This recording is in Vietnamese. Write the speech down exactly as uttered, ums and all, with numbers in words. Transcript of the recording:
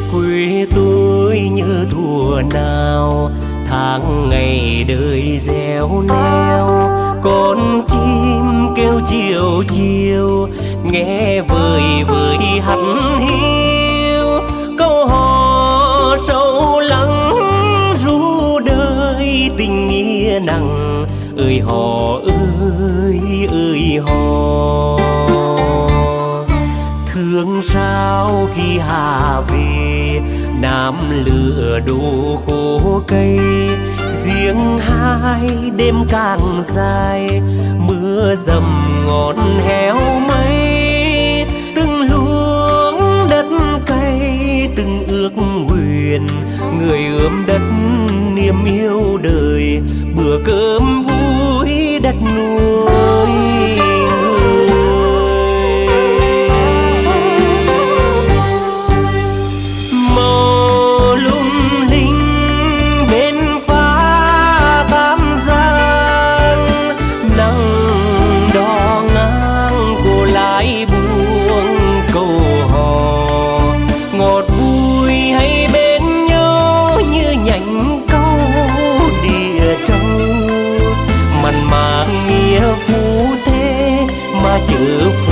quê tôi như thuở nào, tháng ngày đời gieo neo. Con chim kêu chiều chiều, nghe vời vời hắt hiu. Câu hò sâu lắng ru đời tình nghĩa nặng. Ơi hò ơi ơi hò, thương sao khi hà về nam lửa đổ khô cây. Riêng hai đêm càng dài, mưa dầm ngọn héo mây. Từng luống đất cay, từng ước nguyện, người ươm đất niềm yêu đời. Bữa cơm vui đất nuôi màu lung linh bên phá tam giang. Nắng đỏ ngang cô lái buông câu hò, ngọt vui hay bên nhau như nhành câu địa trâu. Mặn mà nghĩa phú thế mà chữ